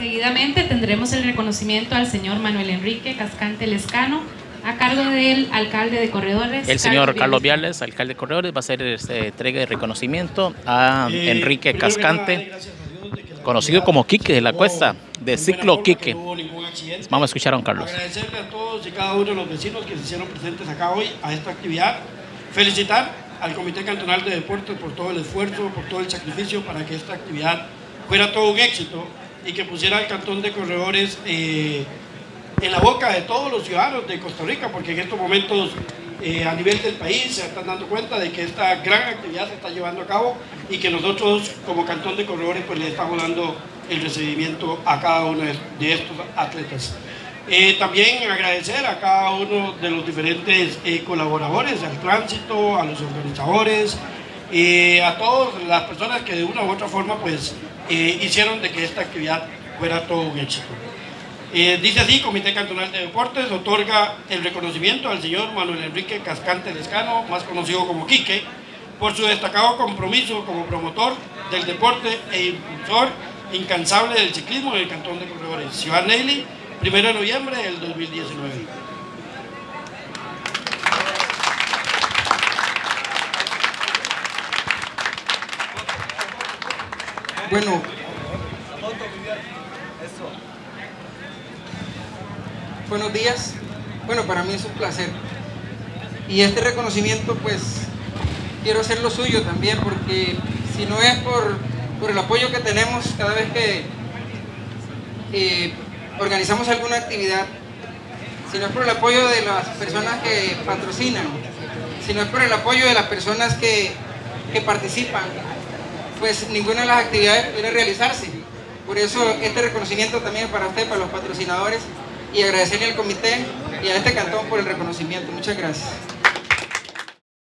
Seguidamente tendremos el reconocimiento al señor Manuel Enrique Cascante Lescano, a cargo del alcalde de Corredores. El señor Carlos Viales, alcalde de Corredores, va a hacer entrega de reconocimiento a Enrique Cascante, conocido como Quique de la Cuesta, de Ciclo Quique. Vamos a escuchar a don Carlos. Agradecerle a todos y cada uno de los vecinos que se hicieron presentes acá hoy a esta actividad. Felicitar al Comité Cantonal de Deportes por todo el esfuerzo, por todo el sacrificio para que esta actividad fuera todo un éxito y que pusiera al Cantón de Corredores en la boca de todos los ciudadanos de Costa Rica, porque en estos momentos a nivel del país se están dando cuenta de que esta gran actividad se está llevando a cabo y que nosotros como Cantón de Corredores pues le estamos dando el recibimiento a cada uno de estos atletas. También agradecer a cada uno de los diferentes colaboradores, al tránsito, a los organizadores, a todas las personas que de una u otra forma pues hicieron de que esta actividad fuera todo un éxito. Dice así: Comité Cantonal de Deportes otorga el reconocimiento al señor Manuel Enrique Cascante Lescano, más conocido como Quique, por su destacado compromiso como promotor del deporte e impulsor incansable del ciclismo en el Cantón de Corredores, Ciudad Neyli, 1 de noviembre del 2019. Bueno, buenos días. Bueno, para mí es un placer. Y este reconocimiento, pues, quiero hacerlo suyo también, porque si no es por el apoyo que tenemos cada vez que organizamos alguna actividad, si no es por el apoyo de las personas que patrocinan, si no es por el apoyo de las personas que participan, pues ninguna de las actividades pudiera realizarse. Por eso este reconocimiento también es para usted, para los patrocinadores, y agradecerle al comité y a este cantón por el reconocimiento. Muchas gracias.